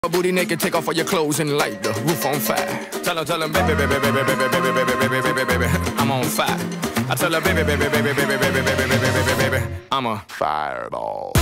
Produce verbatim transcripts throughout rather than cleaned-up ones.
Booty naked, take off all your clothes and light the roof on fire. Tell her, tell her, baby, baby, baby, baby, baby, baby, baby, baby, baby, baby, I'm on fire. I tell her, baby, baby, baby, baby, baby, baby, baby, baby, baby, baby, I'm a fireball.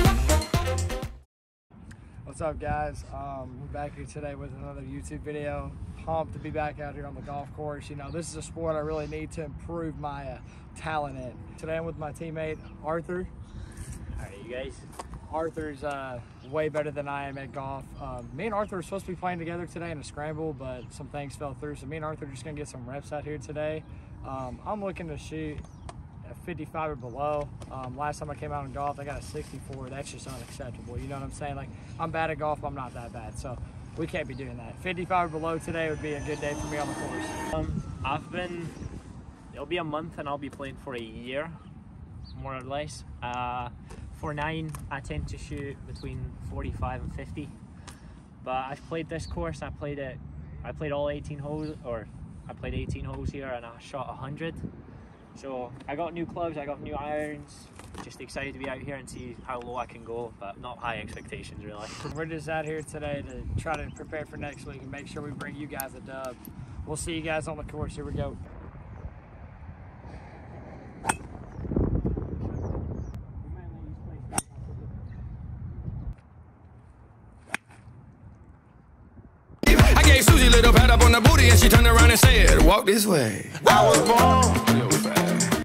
What's up, guys? Um, we're back here today with another YouTube video. Pumped to be back out here on the golf course. You know, this is a sport I really need to improve my uh, talent in. Today I'm with my teammate Arthur. How are you guys? Arthur's uh, way better than I am at golf. Um, me and Arthur were supposed to be playing together today in a scramble, but some things fell through. So me and Arthur are just gonna get some reps out here today. Um, I'm looking to shoot a fifty-five or below. Um, last time I came out in golf, I got a sixty-four. That's just unacceptable. You know what I'm saying? Like, I'm bad at golf, but I'm not that bad. So we can't be doing that. fifty-five or below today would be a good day for me on the course. Um, I've been, it'll be a month and I'll be playing for a year, more or less. Uh, for nine, I tend to shoot between forty-five and fifty. But I've played this course, I played it, I played all eighteen holes, or I played eighteen holes here and I shot one hundred. So I got new clubs, I got new irons. Just excited to be out here and see how low I can go, but not high expectations really. We're just out here today to try to prepare for next week and make sure we bring you guys a dub. We'll see you guys on the course. Here we go. I gave Susie a little pat up on the booty and she turned around and said, walk this way. I was born. Yo, fat.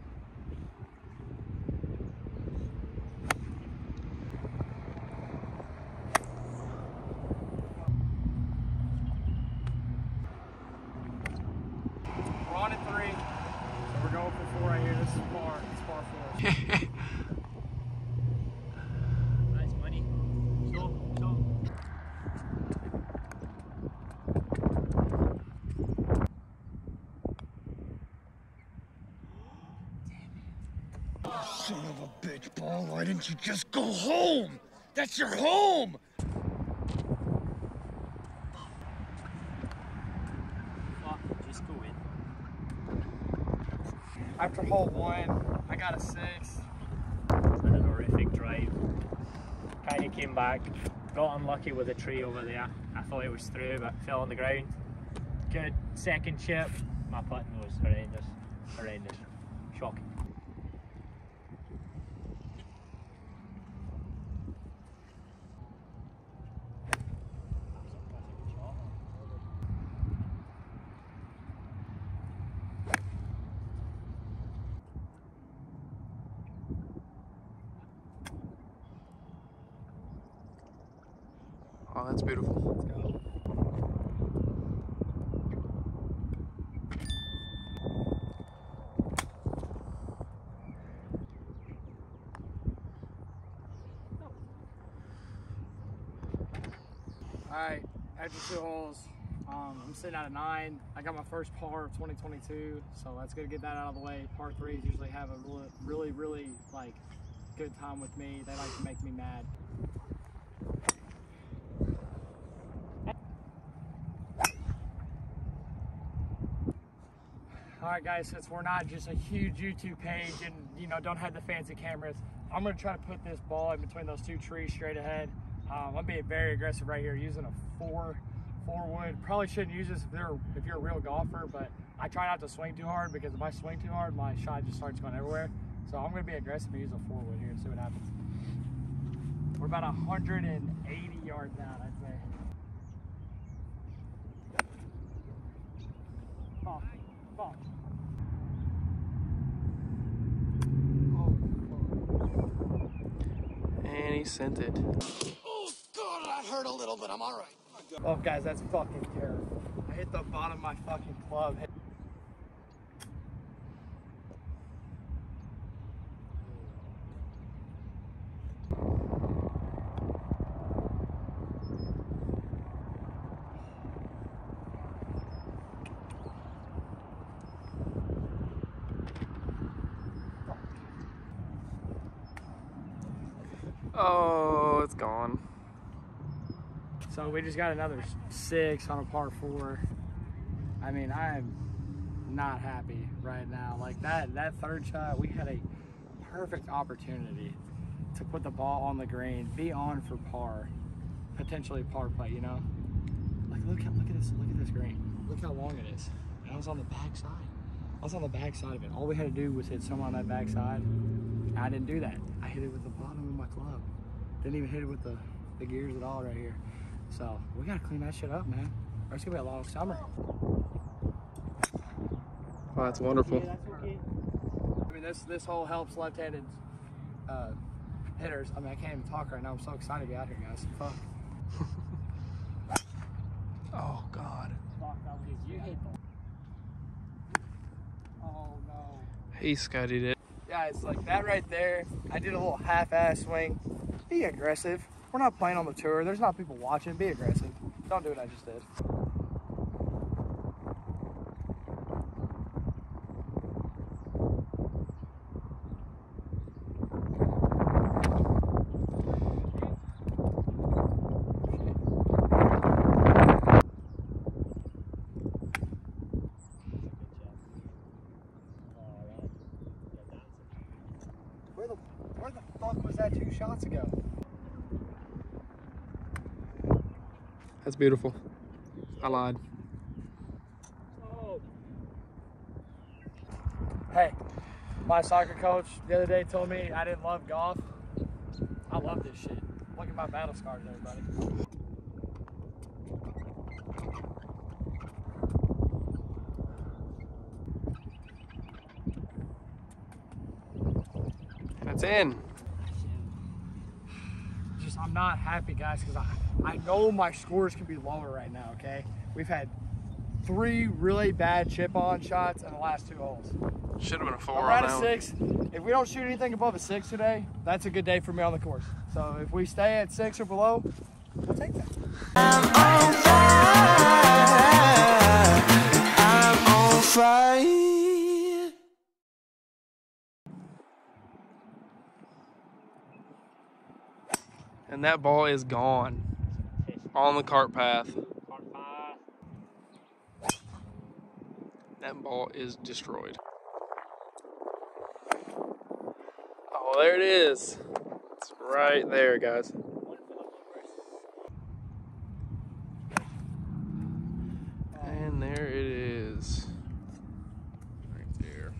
We're on at three, so we're going for four right here. This is par. It's par four. Nice money. So, so. Son of a bitch, Paul, why didn't you just go home? That's your home! Fuck, just go in. After hole one, I got a six. And a horrific drive. Kind of came back, got unlucky with a tree over there. I thought it was through, but fell on the ground. Good second chip. My putting was horrendous. Horrendous. Shocking. Oh, that's beautiful. Let's go. All right, after two holes, um, I'm sitting at a nine. I got my first par of twenty twenty-two, so let's go get that out of the way. Par threes usually have a really, really, really like good time with me. They like to make me mad. All right, guys, since we're not just a huge YouTube page and, you know, don't have the fancy cameras, I'm going to try to put this ball in between those two trees straight ahead. Um, I'm being very aggressive right here, using a four, four wood. Probably shouldn't use this if, they're, if you're a real golfer, but I try not to swing too hard because if I swing too hard, my shot just starts going everywhere. So I'm going to be aggressive and use a four wood here and see what happens. We're about one hundred eighty yards out, I'd say. Fuck, fuck. And he sent it. Oh, God, that hurt a little, but I'm all right. Oh, guys, that's fucking terrible. I hit the bottom of my fucking club. Oh, it's gone. So we just got another six on a par four. I mean, I am not happy right now. Like that, that third shot, we had a perfect opportunity to put the ball on the green, be on for par. potentially par putt, you know? Like, look at, look at this, look at this green. Look how long it is. And I was on the back side. I was on the back side of it. All we had to do was hit some on that back side. I didn't do that. I hit it with the bottom of my club. Didn't even hit it with the, the gears at all right here. So we gotta clean that shit up, man. Or it's gonna be a long summer. Wow, that's wonderful. Yeah, that's okay. I mean, this this hole helps left-handed uh, hitters. I mean, I can't even talk right now. I'm so excited to be out here, guys. Fuck. Oh God. Oh no. He scuddied it. Yeah, it's like that right there. I did a little half-ass swing. Be aggressive. We're not playing on the tour. There's not people watching. Be aggressive. Don't do what I just did. Where the, where the fuck was that two shots ago? That's beautiful. I lied. Hey, my soccer coach the other day told me I didn't love golf. I love this shit. Look at my battle scars, everybody. That's in. Just, I'm not happy, guys, because I, I know my scores could be lower right now, okay? We've had three really bad chip-on shots in the last two holes. Should have been a four We're on at that a one. six. If we don't shoot anything above a six today, that's a good day for me on the course. So if we stay at six or below, we'll take that. I'm on fire. I'm on fire. And that ball is gone. On the cart path. That ball is destroyed. Oh, there it is. It's right there, guys. And there it is. Right there.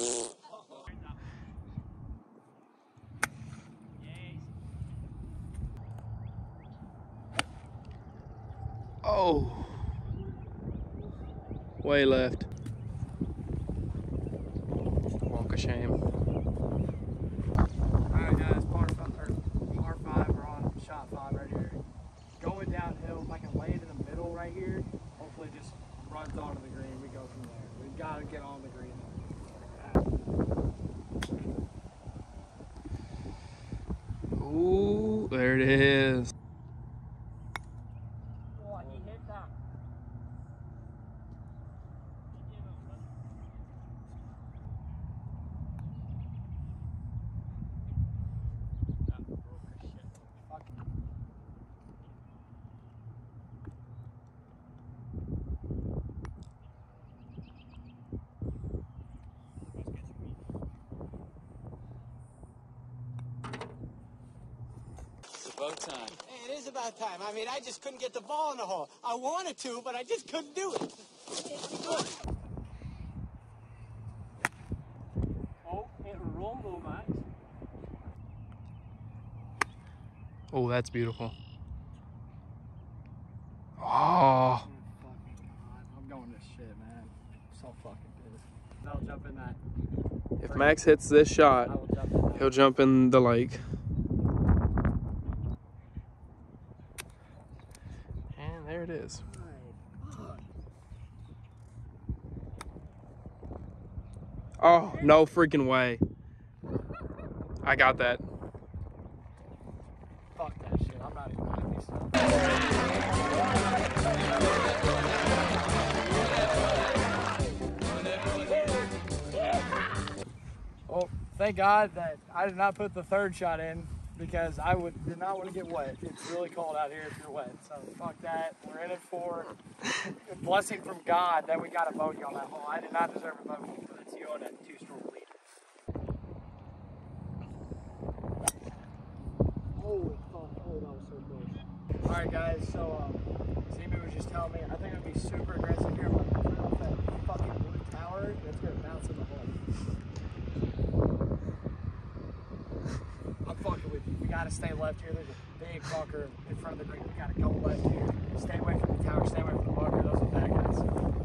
Oh. Way left. Walk of shame. Alright guys, par five, or par five, we're on shot five right here. Going downhill, if I can lay it in the middle right here, hopefully it just runs onto the green, we go from there. We've got to get on the green. Ooh, there it is. Oh, he hit that. About time. Hey, it is about time. I mean, I just couldn't get the ball in the hole. I wanted to, but I just couldn't do it. Oh, it rolled though, Max. Oh, that's beautiful. Oh. Oh, fucking God. I'm going this shit, man. I'm so fucking pissed. I'll jump in that. If Max hits this I shot, will jump in that. he'll jump in the lake. And there it is. Oh, no freaking way. I got that. Fuck that shit. I'm not even gonna be stuff. Well, thank God that I did not put the third shot in because I would did not want to get wet. It's really cold out here if you're wet. So fuck that. We're in it for a blessing from God that we got a bogey on that hole. I did not deserve a bogey, but it's you on a two-stroke lead. Holy fuck! Oh, that was so close. All right. Alright guys, so um, Zemu was just telling me, I think I'd be super aggressive here. I'm going to turn off that fucking blue tower, and it's going to bounce in the hole. I'm fucking with you. We got to stay left here. There's a big bunker in front of the green. We got to go left here. Stay away from the tower, stay away from the bunker. Those are bad guys.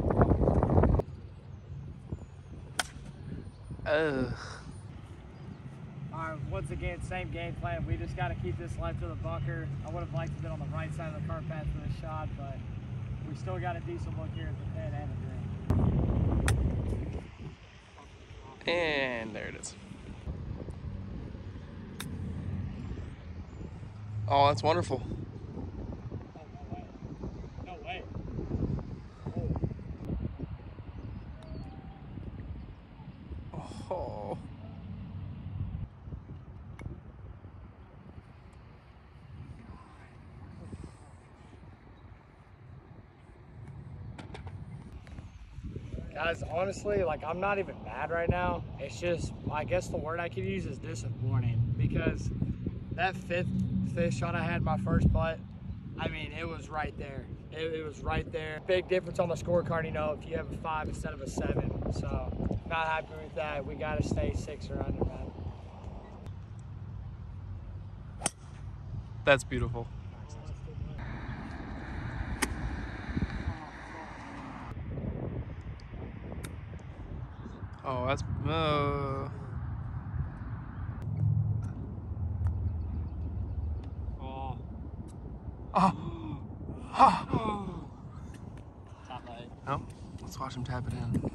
Ugh. Alright, once again, same game plan. We just got to keep this left of the bunker. I would have liked to be on the right side of the cart path for this shot, but we still got a decent look here at the pin and the green. And there it is. Oh, that's wonderful. Oh, no way. No way. Oh. Oh. Guys, honestly, like, I'm not even mad right now. It's just, I guess the word I could use is disappointing, because that fifth fish shot I had my first putt, I mean, it was right there. It, it was right there. Big difference on the scorecard, you know, if you have a five instead of a seven. So, not happy with that. We got to stay six or under, man. That's beautiful. Oh, that's uh. Oh. Oh. Oh. Top right. Oh, let's watch him tap it in.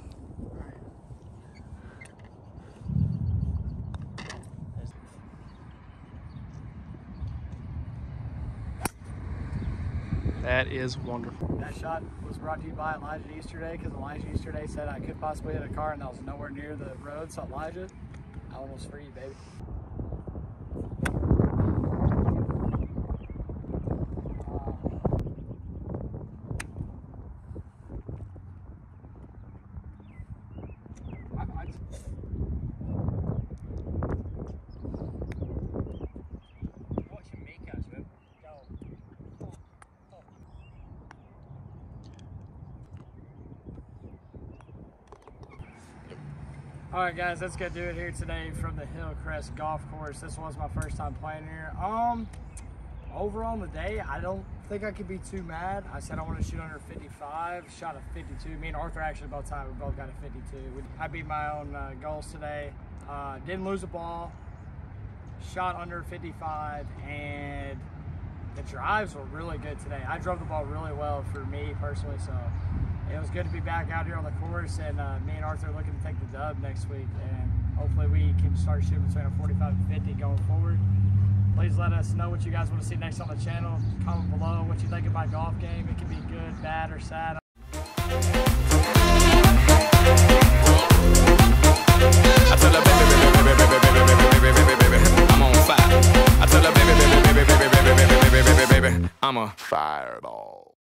That is wonderful. That shot was brought to you by Elijah Easterday, because Elijah Easterday said I could possibly hit a car and that was nowhere near the road. So Elijah, I almost for you, baby. Alright guys, that's gonna do it here today from the Hillcrest Golf Course. This was my first time playing here. Um, overall on the day, I don't think I could be too mad. I said I want to shoot under fifty-five, shot a fifty-two. Me and Arthur actually both tied, we both got a fifty-two. I beat my own uh, goals today. Uh, didn't lose a ball, shot under fifty-five, and the drives were really good today. I drove the ball really well for me personally, so it was good to be back out here on the course, and uh, me and Arthur are looking to take the dub next week, and hopefully we can start shooting between a forty-five and fifty going forward. Please let us know what you guys want to see next on the channel. Comment below what you think of my golf game. It can be good, bad, or sad. I tell her, baby, baby, baby, baby, baby, baby, baby, baby, baby, I'm on fire. I tell her, baby, baby, baby, baby, baby, baby, baby, baby, baby, I'm a fireball.